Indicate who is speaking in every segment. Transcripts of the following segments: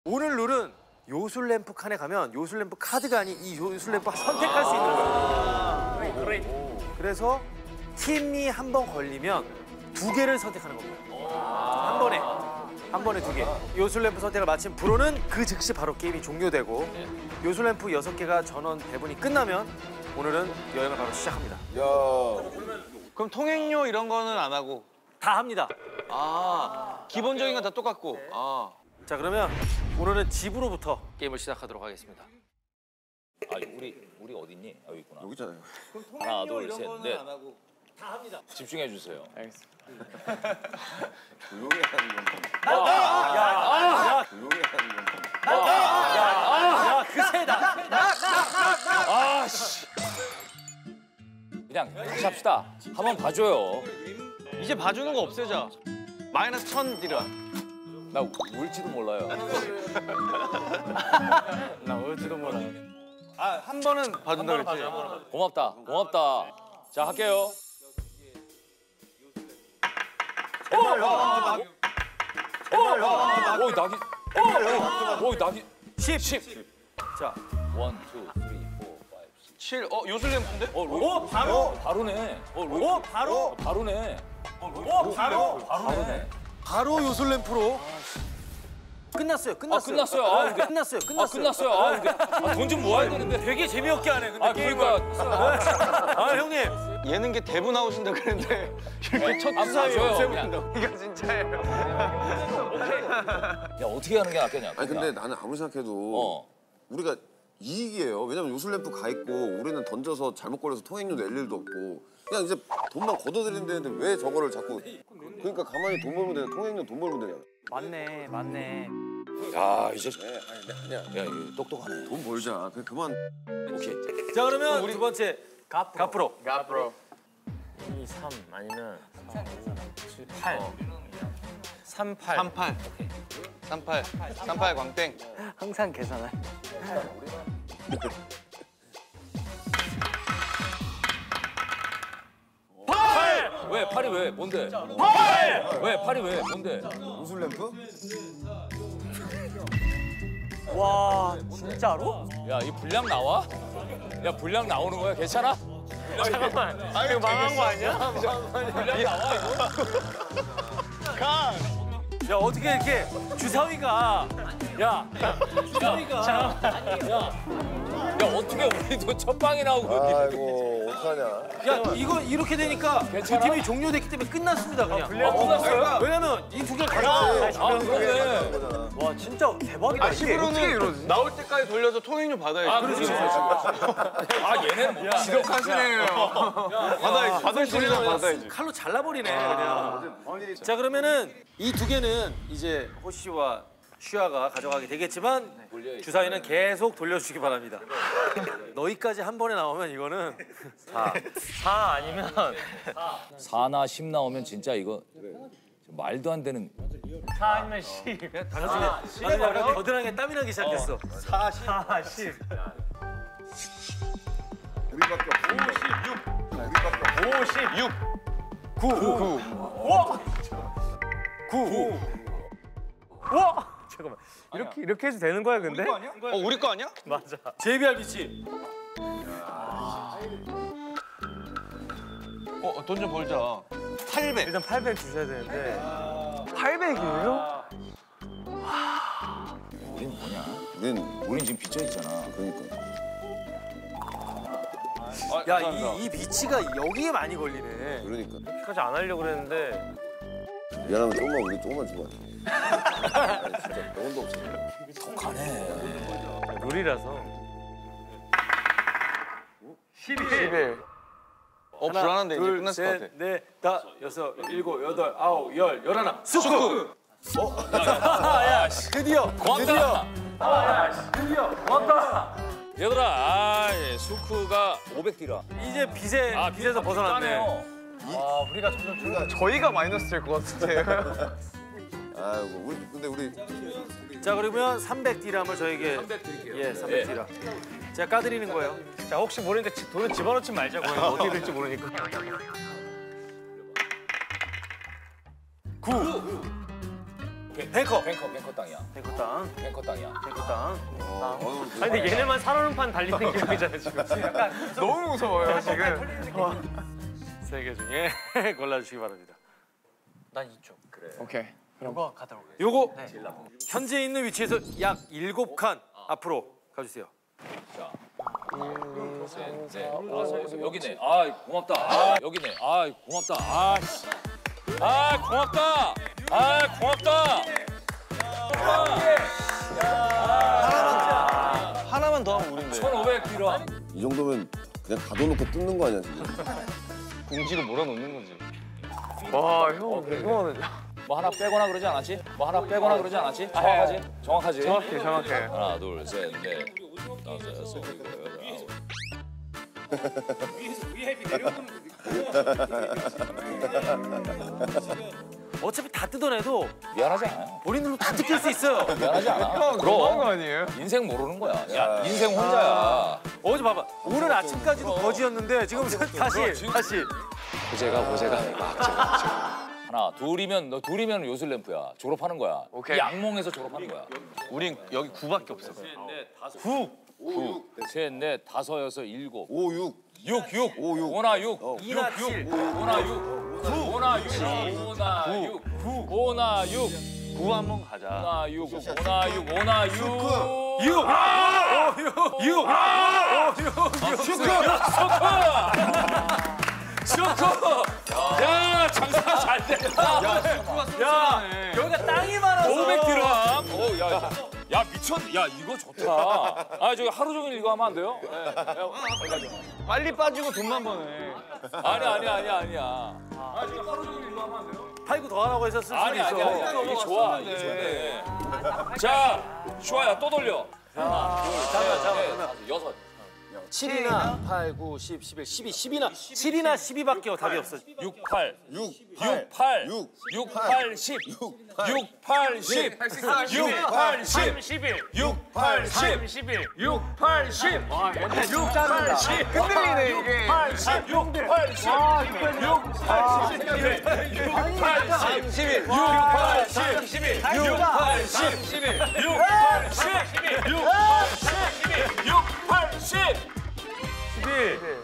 Speaker 1: 오늘 룰은 요술램프 칸에 가면 요술램프 카드가 아닌 이 요술램프 선택할 수 있는 거예요. 그래서 팀이 한 번 걸리면 2개를 선택하는 겁니다. 한 번에 2개. 요술램프 선택을 마친 프로는 그 즉시 바로 게임이 종료되고 요술램프 6개가 전원 배분이 끝나면 오늘은 여행을 바로 시작합니다.
Speaker 2: 야.
Speaker 3: 그럼 통행료 이런 거는 안 하고?
Speaker 1: 다 합니다.
Speaker 3: 기본적인 건 다 똑같고.
Speaker 1: 자, 그러면 오늘은 집으로부터 게임을 시작하도록 하겠습니다.
Speaker 4: 아, 우리 어디 있니? 여기 있구나.
Speaker 2: 여기 있잖아요.
Speaker 4: 하나, 둘, 셋, 넷.
Speaker 3: 안 하고.
Speaker 1: 다 합니다.
Speaker 4: 집중해 주세요.
Speaker 3: 알겠습니다.
Speaker 2: 조용히 하는 건. 조용히 하는 건.
Speaker 1: 야, 그새다.
Speaker 4: 아, 씨. 그냥 다시 합시다. 한번 봐줘요.
Speaker 3: 이제 봐주는 거 없애자. 마이너스 1000 디라.
Speaker 4: 나 울지도 몰라요.
Speaker 3: 나 올지도 몰라. 한 번은 봐준다 그랬지?
Speaker 4: 고맙다. 고맙다. 자, 할게요. 오, 낙이. 오, 낙이. 10.
Speaker 1: 자,
Speaker 4: 1, 2, 3, 4, 5, 6.
Speaker 3: 7. 요술램프인데?
Speaker 4: 바로네. 바로네. 바로네.
Speaker 1: 바로 요술램프로 끝났어요.
Speaker 4: 끝났어요.
Speaker 1: 끝났어요.
Speaker 4: 돈 좀 모아야 되는데.
Speaker 1: 되게 재미없게 하네. 근데 게임을.
Speaker 4: 그러니까.
Speaker 1: 형님.
Speaker 3: 예능계 대부 나오신다 그랬는데 이렇게 첫
Speaker 4: 안
Speaker 3: 주사위
Speaker 4: 봐줘요,
Speaker 3: 없애버린다고. 이거 진짜예요.
Speaker 4: 야, 어떻게 하는 게 낫겠냐?
Speaker 2: 아니 근데 나는 아무리 생각해도 우리가 이익이에요. 왜냐면 요술램프 가 있고 우리는 던져서 잘못 걸려서 통행료 낼 일도 없고 그냥 이제 돈만 걷어들이면 되는데 왜 저거를 자꾸 그러니까 가만히 돈 벌면 되냐 통행료 돈 벌면 되냐.
Speaker 5: 맞네.
Speaker 4: 야, 이제
Speaker 2: 아니야.
Speaker 4: 야, 이거 똑똑하네.
Speaker 2: 돈 벌자. 그만.
Speaker 4: 오케이.
Speaker 1: 자, 그러면 두 번째 가프로.
Speaker 5: 2, 3 아니면 4, 5, 7, 8. 38.
Speaker 3: 38 광땡.
Speaker 5: 항상 계산할.
Speaker 4: 왜? 팔이 왜? 뭔데? 왜? 팔이 왜? 뭔데?
Speaker 2: 요술램프?
Speaker 5: 와, 진짜로?
Speaker 4: 야, 이 분량 나와? 야, 분량 나오는 거야? 괜찮아?
Speaker 5: 잠깐만. 이거 망한 거 아니야?
Speaker 4: 분량 나와, 이거?
Speaker 1: 야, 어떻게 이렇게 주사위가. 야, 주사위가.
Speaker 4: 야, 어떻게 우리도 첫 방에 나오고 여기.
Speaker 2: 아이고 어떡하냐.
Speaker 1: 야, 이거 이렇게 되니까 그
Speaker 4: 괜찮아?
Speaker 1: 팀이 종료됐기 때문에 끝났습니다, 그냥.
Speaker 4: 끝났어요?
Speaker 1: 왜냐면 이 2개를 가져가.
Speaker 4: 아, 그러네.
Speaker 5: 와, 진짜 대박이다. 이게.
Speaker 3: 10으로는 나올 때까지 돌려서 통행료 받아야지.
Speaker 4: 아, 그렇지. 아, 얘네는 못
Speaker 3: 지독하시네요. 받아야지. 받을 소리나 받아야지.
Speaker 1: 칼로 잘라버리네, 그냥. 자, 그러면은 이 2개는 이제 호시와 슈아가 가져가게 되겠지만 주사위는 계속 돌려주시기 바랍니다. 너희까지 한 번에 나오면 이거는
Speaker 5: 4 아니면
Speaker 4: 4나 10 나오면 진짜 이거 말도 안 되는.
Speaker 5: 4 아니면 10.
Speaker 1: 나중에 약간 겨드랑이에 땀이 나기 시작했어.
Speaker 5: 4, 10.
Speaker 2: 우리밖에 없어. 우리밖에 없어.
Speaker 5: 9. 와! 잠깐만. 이렇게 해도 되는 거야, 근데?
Speaker 3: 우리 거 아니야?
Speaker 5: 맞아.
Speaker 1: JBR 비치.
Speaker 3: 돈 좀 벌자. 800.
Speaker 5: 일단 800 주셔야 되는데. 800이에요?
Speaker 4: 우린 뭐냐?
Speaker 2: 우린
Speaker 4: 우린 지금 빚져 있잖아.
Speaker 2: 그러니까.
Speaker 1: 야, 이 비치가 여기에 많이 걸리네.
Speaker 2: 그러니까.
Speaker 5: 이렇게까지 안 하려고 그랬는데.
Speaker 2: 미안하면 우리 조금만 주고 가자. 아니, 진짜 병원도 없어.
Speaker 4: 독하네.
Speaker 5: 룰이라서.
Speaker 3: 11. 불안한데 이제 끝났을 것 같아.
Speaker 1: 넷, 다, 여섯, 일곱, 여덟, 아홉, 열, 열하나. 수쿠! 야, 드디어!
Speaker 4: 고맙다.
Speaker 1: 드디어! 고맙다!
Speaker 4: 얘들아, 수쿠가 500디라.
Speaker 1: 이제 빚에서 벗어났네.
Speaker 5: 와, 우리가 점점
Speaker 3: 저희가 마이너스 될 것 같은데.
Speaker 2: 아이고 근데 우리
Speaker 1: 자, 그러면 300디람을 저에게
Speaker 4: 300 드릴게요.
Speaker 1: 예, 300디람. 제가 까드리는 거예요.
Speaker 5: 자, 혹시 모르니까 돈을 집어넣지 말자고요. 어떻게 될지 모르니까.
Speaker 1: 9. 뱅커.
Speaker 4: 뱅커 땅이야.
Speaker 1: 뱅커 땅.
Speaker 4: 뱅커 땅이야.
Speaker 1: 뱅커 땅.
Speaker 5: 아니 근데 얘네만 살얼음판 달리는 기분이잖아요 지금. 약간 너무 무서워요 지금.
Speaker 1: 세 개 중에 골라주시기 바랍니다.
Speaker 5: 난 이쪽.
Speaker 3: 그래. 오케이.
Speaker 5: 이거 가도록.
Speaker 1: 요거 현재 있는 위치에서 약 7칸 앞으로 가주세요.
Speaker 4: 자. 네. 여기네. 아, 고맙다. 아, 여기네. 아, 고맙다. 아, 씨. 아, 고맙다. 아, 고맙다.
Speaker 3: 하나만 더 하면 우린데.
Speaker 4: 1,500 필요함.
Speaker 2: 이 정도면 그냥 가둬놓고 뜯는 거 아니야 지금?
Speaker 3: 공지로 몰아놓는 거지.
Speaker 5: 와 형, 이거는
Speaker 4: 뭐 하나 빼거나 그러지 않았지? 뭐 하나 빼거나 그러지 않았지? 정확하지? 정확하지?
Speaker 5: 정확해.
Speaker 4: 하나, 둘, 셋, 넷, 다섯, 여섯, 일곱, 여덟, 아홉.
Speaker 1: 어차피 다 뜯어내도
Speaker 4: 미안하지 않아요?
Speaker 1: 본인들로 다 뜯길 수 있어요.
Speaker 4: 미안하지 않아.
Speaker 5: 너무한 거 아니에요?
Speaker 4: 인생 모르는 거야. 야, 인생 혼자야.
Speaker 1: 어제 봐봐. 오늘 아침까지도 거지였는데 지금 다시.
Speaker 4: 고제가. 하나, 둘이면 요술램프야. 졸업하는 거야.
Speaker 3: 오케이.
Speaker 4: 이 악몽에서 졸업하는 거야.
Speaker 3: 우린 여기 9밖에 없어.
Speaker 4: 셋, 넷, 다섯, 여섯, 일곱.
Speaker 2: 5, 6.
Speaker 4: 6. 오나 6.
Speaker 1: 2나 7.
Speaker 4: 오나 6. 9. 오나 6.
Speaker 3: 9 한번 가자.
Speaker 4: 오나 6. 오나 6. 오나 6.
Speaker 1: 6. 6.
Speaker 4: 쇼크! 야, 장사 잘 됐다.
Speaker 1: 야, 여기가 땅이 많아서.
Speaker 4: 500 디람. 오, 야, 미쳤. 야, 이거 좋다. 아, 저기 하루 종일 이거 하면 안 돼요?
Speaker 3: 빨리 빠지고 돈만 버네.
Speaker 4: 아니야. 아, 저기 하루 종일 이거 하면 안 돼요?
Speaker 1: 팔고 더 하라고 해서 쓸 수도 있어.
Speaker 4: 이게 좋아. 이게 좋네. 자, 슈아야 또 돌려. 하나, 둘, 셋, 넷, 다섯, 여섯.
Speaker 1: 7이나 8, 9, 10, 11, 12, 7이나 12밖에 답이 없어.
Speaker 4: 6, 8.
Speaker 2: 6,
Speaker 4: 6, 8.
Speaker 2: 6,
Speaker 4: 6, 8, 10. 6, 8, 10. 6, 8, 10.
Speaker 5: 11.
Speaker 4: 6, 8, 10.
Speaker 5: 11.
Speaker 4: 6, 8, 10. 6, 8, 10.
Speaker 5: 흔들리네 이게.
Speaker 4: 8, 10. 6, 8, 10. 6, 8, 10. 6, 8, 10. 11. 6, 8, 10. 11. 6, 8, 10. 11. 6, 8, 10. 6, 8, 10.
Speaker 1: 11.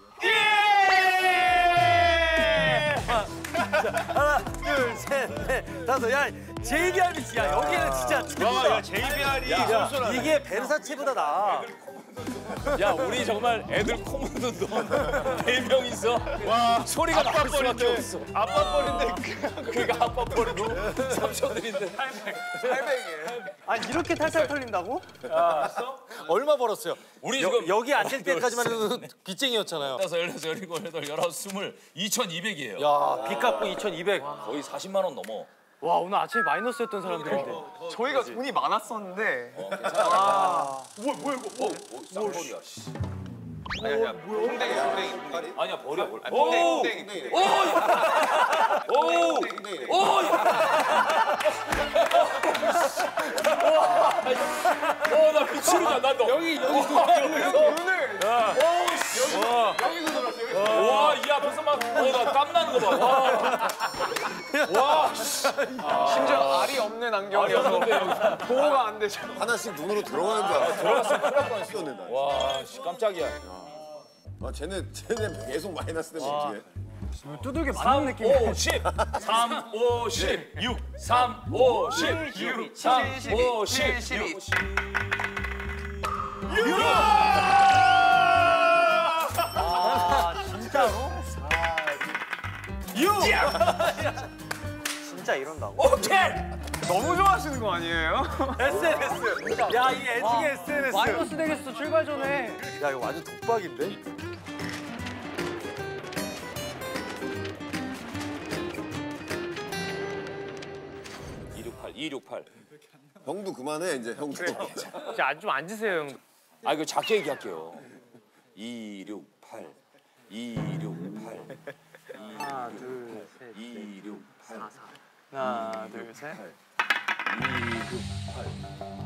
Speaker 1: 하나, 둘, 셋, 넷, 다섯. 야, JBR 미치. 야, 여기는 진짜 최고다.
Speaker 3: JBR이
Speaker 1: 이게 벤사치보다 나아.
Speaker 4: 야, 우리 정말 애들 코 묻는 돈 4명 있어. 와, 소리가 나올 수밖에 없어.
Speaker 3: 아빠 버린데
Speaker 4: 그러니까 아빠 버리고 삼촌들인데.
Speaker 5: 800이에요. 아니 이렇게 탈탈 털린다고?
Speaker 1: 얼마 벌었어요?
Speaker 4: 우리 지금
Speaker 1: 여기 앉을 때까지만 해도 빚쟁이였잖아요.
Speaker 4: 16, 17, 18, 19, 20, 2,200이에요.
Speaker 1: 야, 빚 갚고 2,200.
Speaker 4: 거의 40만 원 넘어.
Speaker 5: 와 오늘 아침에 마이너스였던 사람들인데. 저희가 돈이 많았었는데.
Speaker 4: 쌍거리야.
Speaker 3: 아니야, 퐁댕이.
Speaker 4: 아니야, 버려.
Speaker 3: 퐁댕이.
Speaker 4: 나 미치겠다. 나 너. 여기
Speaker 5: 오늘.
Speaker 4: 와, 이 앞에서 막, 나 땀나는 거 봐. 와,
Speaker 5: 심지어 알이 없는 안경이어서 보호가 안 되죠.
Speaker 2: 하나씩 눈으로 들어가는 줄 알았어.
Speaker 4: 들어갔어. 큰일 날 뻔했어.
Speaker 2: 뛰어낸다.
Speaker 4: 와, 씨, 깜짝이야.
Speaker 2: 아, 쟤네 계속 마이너스 되면 어떡해?
Speaker 5: 두들겨 맞는 느낌이야.
Speaker 4: 5, 10. 3, 5, 10. 6. 3, 5, 10. 6. 3, 5, 10. 6.
Speaker 5: 진짜로? 진짜 이런다고?
Speaker 4: 오케이.
Speaker 5: 너무 좋아하시는 거 아니에요?
Speaker 1: SNS. 야, 이 애증의 SNS.
Speaker 5: 마이너스 되겠어 출발 전에.
Speaker 1: 야, 이거 완전 독박인데?
Speaker 2: 형도 그만해 이제 형도.
Speaker 5: 이제 좀 앉으세요 형.
Speaker 4: 아, 이거 작게 얘기할게요. 268. 268.
Speaker 5: 하나 둘 셋.
Speaker 4: 268.
Speaker 5: 하나 둘 셋.
Speaker 4: 268.